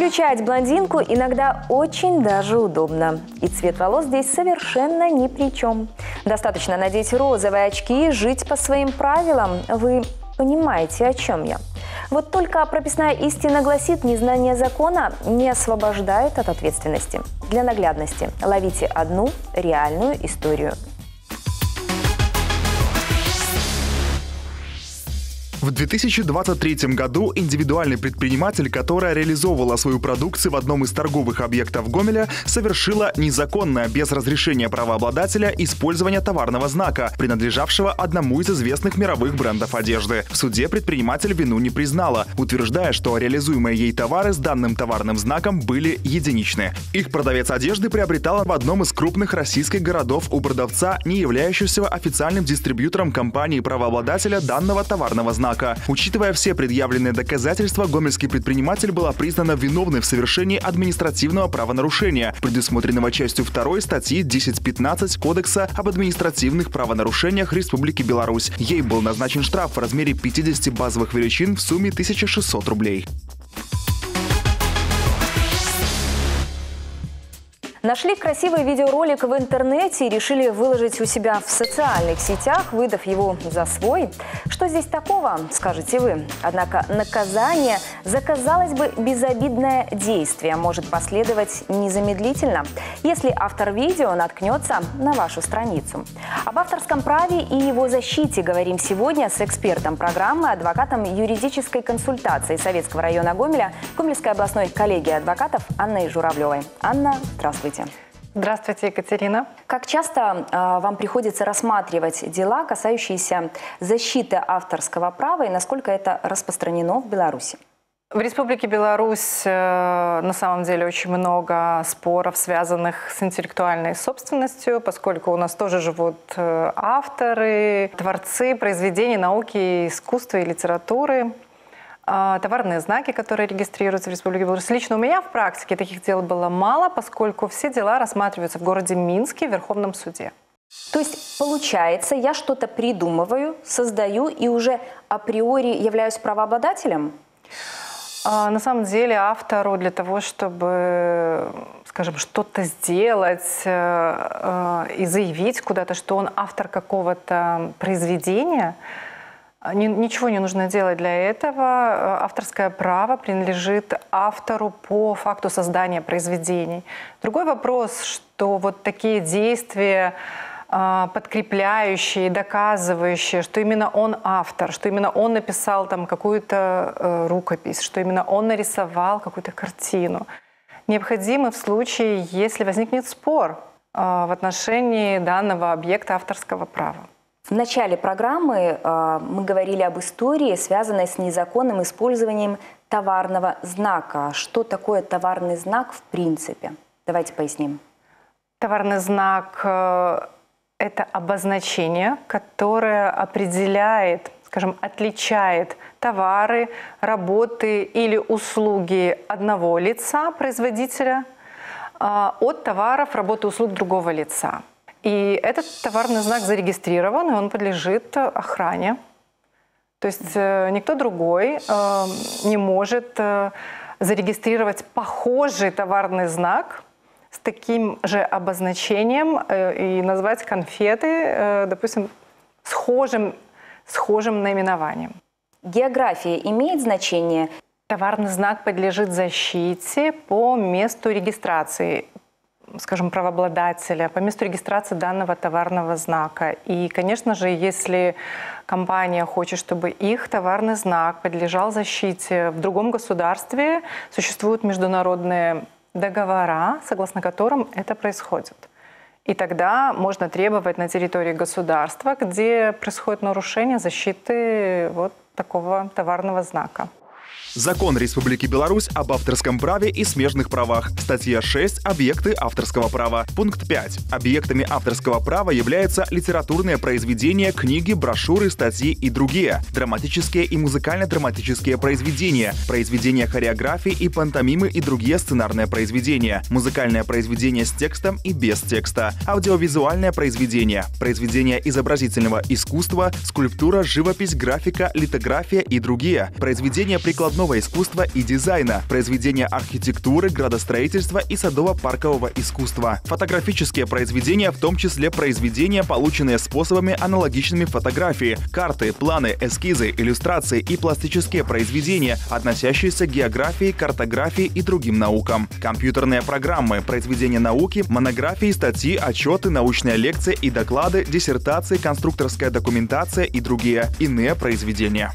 Включать блондинку иногда очень даже удобно. И цвет волос здесь совершенно ни при чем. Достаточно надеть розовые очки и жить по своим правилам. Вы понимаете, о чем я? Вот только прописная истина гласит, незнание закона не освобождает от ответственности. Для наглядности ловите одну реальную историю. В 2023 году индивидуальный предприниматель, которая реализовывала свою продукцию в одном из торговых объектов Гомеля, совершила незаконное, без разрешения правообладателя, использование товарного знака, принадлежавшего одному из известных мировых брендов одежды. В суде предприниматель вину не признала, утверждая, что реализуемые ей товары с данным товарным знаком были единичны. Их продавец одежды приобретала в одном из крупных российских городов у продавца, не являющегося официальным дистрибьютором компании-правообладателя данного товарного знака. Учитывая все предъявленные доказательства, гомельский предприниматель была признана виновной в совершении административного правонарушения, предусмотренного частью 2 статьи 10.15 Кодекса об административных правонарушениях Республики Беларусь. Ей был назначен штраф в размере 50 базовых величин в сумме 1600 рублей. Нашли красивый видеоролик в интернете и решили выложить у себя в социальных сетях, выдав его за свой. Что здесь такого, скажете вы? Однако наказание за, казалось бы, безобидное действие может последовать незамедлительно, если автор видео наткнется на вашу страницу. Об авторском праве и его защите говорим сегодня с экспертом программы, адвокатом юридической консультации Советского района Гомеля, Гомельской областной коллегии адвокатов Анной Журавлевой. Анна, здравствуйте. Здравствуйте, Екатерина. Как часто вам приходится рассматривать дела, касающиеся защиты авторского права, и насколько это распространено в Беларуси? В Республике Беларусь на самом деле очень много споров, связанных с интеллектуальной собственностью, поскольку у нас тоже живут авторы, творцы произведений науки, искусства и литературы. Товарные знаки, которые регистрируются в Республике Беларусь. Лично у меня в практике таких дел было мало, поскольку все дела рассматриваются в городе Минске в Верховном суде. То есть, получается, я что-то придумываю, создаю и уже априори являюсь правообладателем? На самом деле автору для того, чтобы, скажем, что-то сделать и заявить куда-то, что он автор какого-то произведения, ничего не нужно делать для этого. Авторское право принадлежит автору по факту создания произведений. Другой вопрос, что вот такие действия, подкрепляющие, доказывающие, что именно он автор, что именно он написал там какую-то рукопись, что именно он нарисовал какую-то картину, необходимы в случае, если возникнет спор в отношении данного объекта авторского права. В начале программы мы говорили об истории, связанной с незаконным использованием товарного знака. Что такое товарный знак в принципе? Давайте поясним. Товарный знак – это обозначение, которое определяет, скажем, отличает товары, работы или услуги одного лица, производителя, от товаров, работы и услуг другого лица. И этот товарный знак зарегистрирован, и он подлежит охране. То есть никто другой не может зарегистрировать похожий товарный знак с таким же обозначением и назвать конфеты, допустим, схожим наименованием. География имеет значение? Товарный знак подлежит защите по месту регистрации, скажем, правообладателя, по месту регистрации данного товарного знака. И, конечно же, если компания хочет, чтобы их товарный знак подлежал защите в другом государстве, существуют международные договора, согласно которым это происходит. И тогда можно требовать на территории государства, где происходит нарушение защиты вот такого товарного знака. Закон Республики Беларусь об авторском праве и смежных правах. Статья 6. Объекты авторского права. Пункт 5. Объектами авторского права являются литературные произведения, книги, брошюры, статьи и другие, драматические и музыкально-драматические произведения, произведения хореографии и пантомимы и другие сценарные произведения, музыкальное произведение с текстом и без текста, аудиовизуальное произведение, произведения изобразительного искусства, скульптура, живопись, графика, литография и другие, произведения прикладного прикладного искусства и дизайна, произведения архитектуры, градостроительства и садово-паркового искусства. Фотографические произведения, в том числе произведения, полученные способами, аналогичными фотографии, карты, планы, эскизы, иллюстрации и пластические произведения, относящиеся к географии, картографии и другим наукам. Компьютерные программы, произведения науки, монографии, статьи, отчеты, научные лекции и доклады, диссертации, конструкторская документация и другие иные произведения.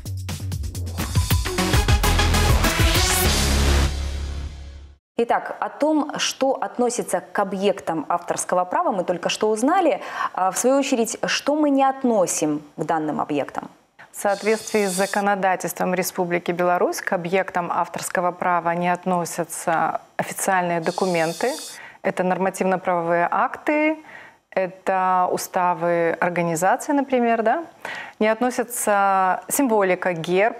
Итак, о том, что относится к объектам авторского права, мы только что узнали. В свою очередь, что мы не относим к данным объектам? В соответствии с законодательством Республики Беларусь к объектам авторского права не относятся официальные документы. Это нормативно-правовые акты, это уставы организаций, например, да? Не относится символика, герб,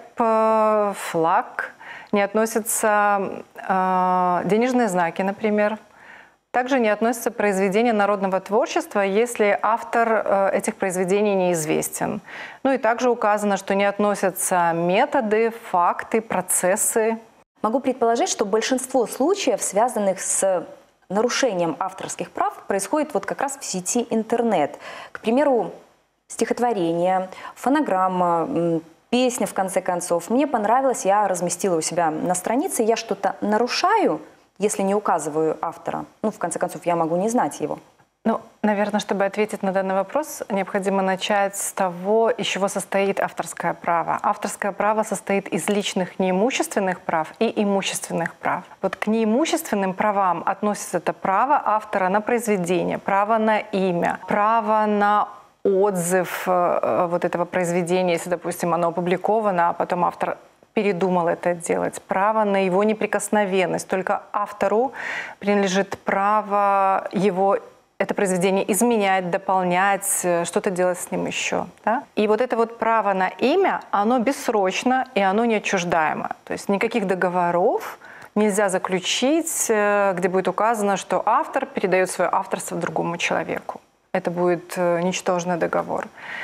флаг, не относятся денежные знаки, например. Также не относятся произведения народного творчества, если автор этих произведений неизвестен. Ну и также указано, что не относятся методы, факты, процессы. Могу предположить, что большинство случаев, связанных с нарушением авторских прав, происходит вот как раз в сети интернет. К примеру, стихотворение, фонограмма, песня, в конце концов. Мне понравилось, я разместила у себя на странице, я что-то нарушаю, если не указываю автора. Ну, в конце концов, я могу не знать его. Ну, наверное, чтобы ответить на данный вопрос, необходимо начать с того, из чего состоит авторское право. Авторское право состоит из личных неимущественных прав и имущественных прав. Вот к неимущественным правам относится это право автора на произведение, право на имя, право на отзыв вот этого произведения, если, допустим, оно опубликовано, а потом автор передумал это делать, право на его неприкосновенность. Только автору принадлежит право его это произведение изменять, дополнять, что-то делать с ним еще. Да? И вот это вот право на имя, оно бессрочно и оно неотчуждаемо. То есть никаких договоров нельзя заключить, где будет указано, что автор передает свое авторство другому человеку. Это будет ничтожный договор.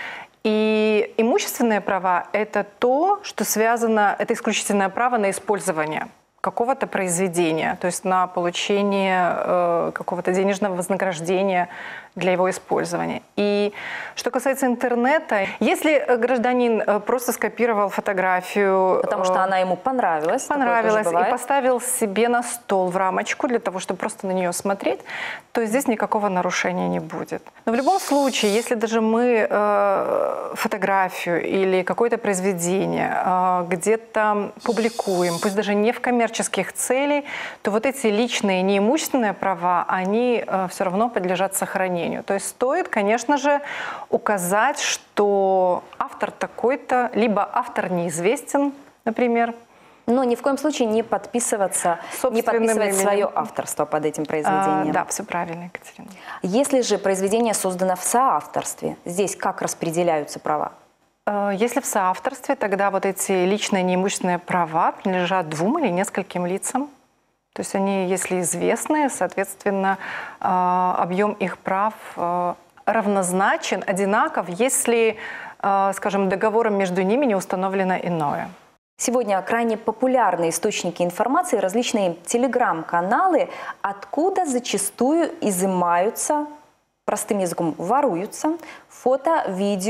И имущественные права – это то, что связано, это исключительное право на использование какого-то произведения, то есть на получение какого-то денежного вознаграждения для его использования. И что касается интернета, если гражданин просто скопировал фотографию... Потому что она ему понравилась. И поставил себе на стол в рамочку для того, чтобы просто на нее смотреть, то здесь никакого нарушения не будет. Но в любом случае, если даже мы фотографию или какое-то произведение где-то публикуем, пусть даже не в коммерческих целях, то вот эти личные неимущественные права, они все равно подлежат сохранению. То есть стоит, конечно же, указать, что автор такой-то, либо автор неизвестен, например. Но ни в коем случае не подписываться, не подписывать свое авторство под этим произведением. Да, все правильно, Екатерина. Если же произведение создано в соавторстве, здесь как распределяются права? Если в соавторстве, тогда вот эти личные неимущественные права принадлежат двум или нескольким лицам. То есть они, если известны, соответственно, объем их прав равнозначен, одинаков, если, скажем, договором между ними не установлено иное. Сегодня крайне популярные источники информации, различные телеграм-каналы, откуда зачастую изымаются, простым языком воруются, фото,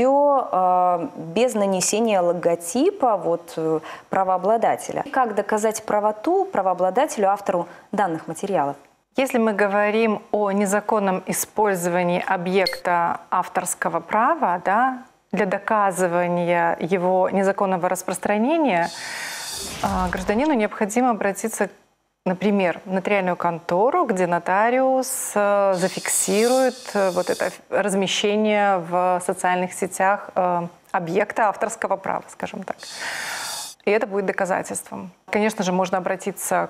видео без нанесения логотипа правообладателя. Как доказать правоту правообладателю, автору данных материалов? Если мы говорим о незаконном использовании объекта авторского права, да, для доказывания его незаконного распространения, гражданину необходимо обратиться, например, в нотариальную контору, где нотариус зафиксирует вот это размещение в социальных сетях объекта авторского права, скажем так. И это будет доказательством. Конечно же, можно обратиться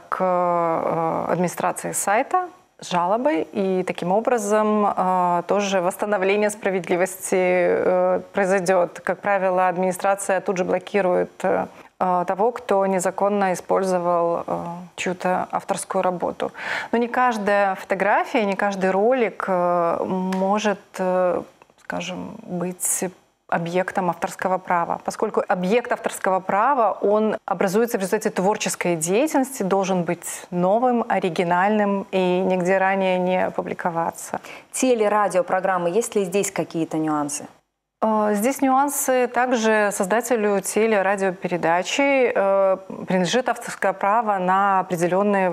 к администрации сайта с жалобой, и таким образом тоже восстановление справедливости произойдет. Как правило, администрация тут же блокирует того, кто незаконно использовал чью-то авторскую работу. Но не каждая фотография, не каждый ролик может, скажем, быть объектом авторского права. Поскольку объект авторского права, он образуется в результате творческой деятельности, должен быть новым, оригинальным и нигде ранее не публиковаться. Телерадиопрограммы, есть ли здесь какие-то нюансы? Здесь нюансы. Также создателю телерадиопередачи принадлежит авторское право на определенные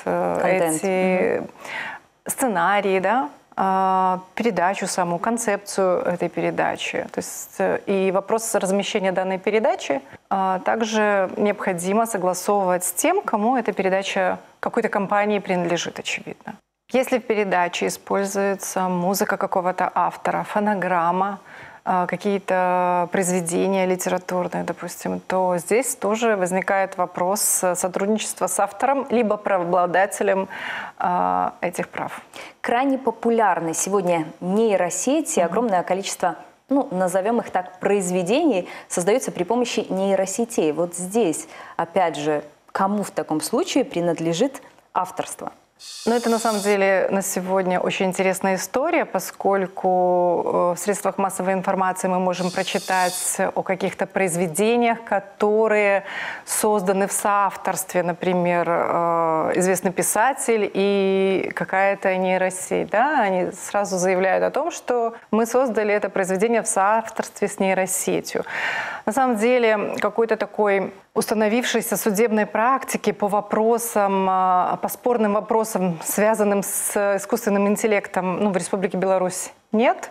эти сценарии, да? Передачу саму, концепцию этой передачи. То есть, и вопрос размещения данной передачи также необходимо согласовывать с тем, кому эта передача какой-то компании принадлежит, очевидно. Если в передаче используется музыка какого-то автора, фонограмма, какие-то произведения литературные, допустим, то здесь тоже возникает вопрос сотрудничества с автором либо правообладателем этих прав. Крайне популярны сегодня нейросети, огромное количество, назовем их так, произведений создается при помощи нейросетей. Вот здесь, опять же, кому в таком случае принадлежит авторство? Это на самом деле на сегодня очень интересная история, поскольку в средствах массовой информации мы можем прочитать о каких-то произведениях, которые созданы в соавторстве, например, известный писатель и какая-то нейросеть. Да? Они сразу заявляют о том, что мы создали это произведение в соавторстве с нейросетью. На самом деле какой-то такой установившейся судебной практики по вопросам, по спорным вопросам, связанным с искусственным интеллектом, в Республике Беларусь нет.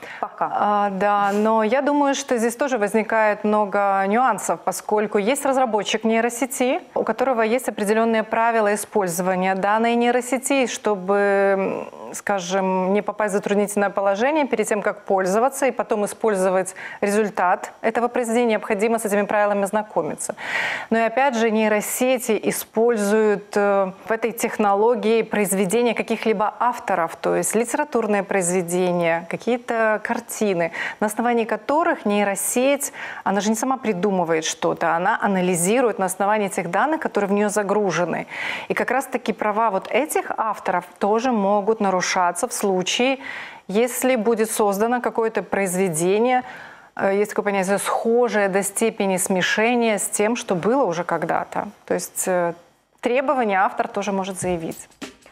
Пока. Да, но я думаю, что здесь тоже возникает много нюансов, поскольку есть разработчик нейросети, у которого есть определенные правила использования данной нейросети, чтобы, скажем, не попасть в затруднительное положение перед тем, как пользоваться и потом использовать результат этого произведения, необходимо с этими правилами знакомиться. Но и опять же, нейросети используют в этой технологии произведения каких-либо авторов, то есть литературные произведения, какие-то картины, на основании которых нейросеть, она же не сама придумывает что-то, она анализирует на основании тех данных, которые в нее загружены. И как раз-таки права вот этих авторов тоже могут нарушаться в случае, если будет создано какое-то произведение, есть такое понятие, схожее до степени смешения с тем, что было уже когда-то. То есть требования автор тоже может заявить.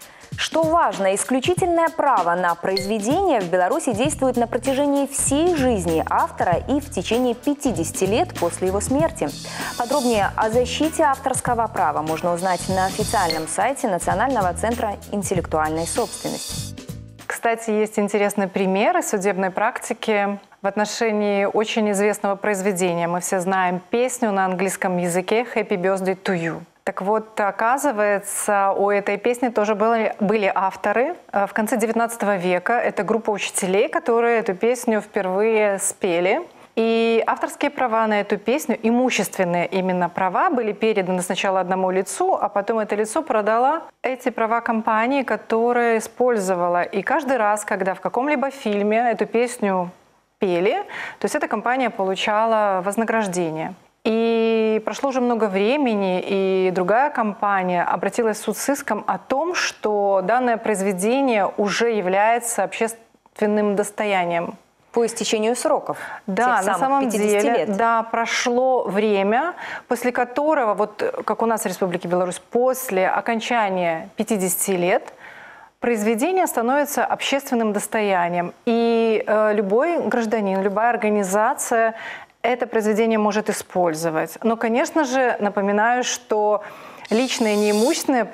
Что важно, исключительное право на произведение в Беларуси действует на протяжении всей жизни автора и в течение 50 лет после его смерти. Подробнее о защите авторского права можно узнать на официальном сайте Национального центра интеллектуальной собственности. Кстати, есть интересный пример из судебной практики в отношении очень известного произведения. Мы все знаем песню на английском языке «Happy Birthday to You». Так вот, оказывается, у этой песни тоже были авторы. В конце XIX века это группа учителей, которые эту песню впервые спели. И авторские права на эту песню, имущественные именно права, были переданы сначала одному лицу, а потом это лицо продало эти права компании, которая использовала. И каждый раз, когда в каком-либо фильме эту песню пели, то есть эта компания получала вознаграждение. И прошло уже много времени, и другая компания обратилась в суд с иском о том, что данное произведение уже является общественным достоянием. По истечению сроков. Да, на самом деле, лет. да, прошло время, после которого, вот как у нас в Республике Беларусь, после окончания 50 лет, произведение становится общественным достоянием. И любой гражданин, любая организация это произведение может использовать. Но, конечно же, напоминаю, что личные неимущественные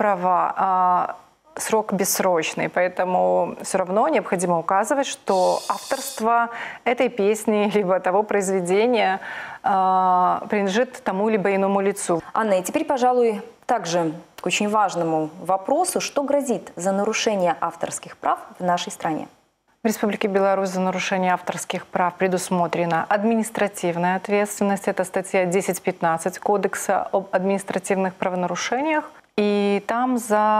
права срок бессрочный, поэтому все равно необходимо указывать, что авторство этой песни либо того произведения принадлежит тому либо иному лицу. Анна, и теперь, пожалуй, также к очень важному вопросу, что грозит за нарушение авторских прав в нашей стране? В Республике Беларусь за нарушение авторских прав предусмотрена административная ответственность. Это статья 10.15 Кодекса об административных правонарушениях. И там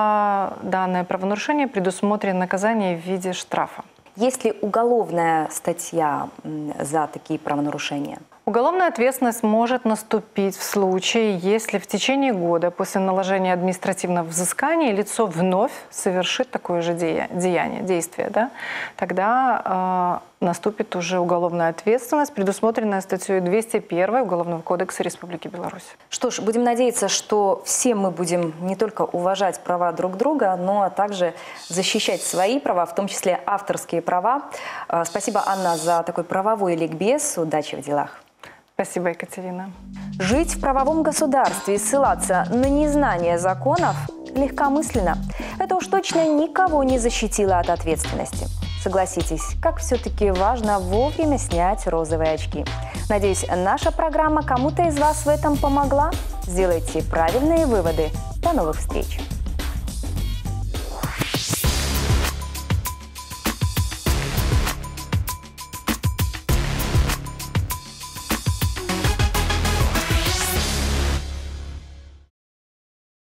за данное правонарушение предусмотрено наказание в виде штрафа. Есть ли уголовная статья за такие правонарушения? Уголовная ответственность может наступить в случае, если в течение года после наложения административного взыскания лицо вновь совершит такое же действие. Да? Тогда наступит уже уголовная ответственность, предусмотренная статьей 201 Уголовного кодекса Республики Беларусь. Что ж, будем надеяться, что все мы будем не только уважать права друг друга, но также защищать свои права, в том числе авторские права. Спасибо, Анна, за такой правовой ликбез. Удачи в делах. Спасибо, Екатерина. Жить в правовом государстве и ссылаться на незнание законов легкомысленно. Это уж точно никого не защитило от ответственности. Согласитесь, как все-таки важно вовремя снять розовые очки. Надеюсь, наша программа кому-то из вас в этом помогла. Сделайте правильные выводы. До новых встреч!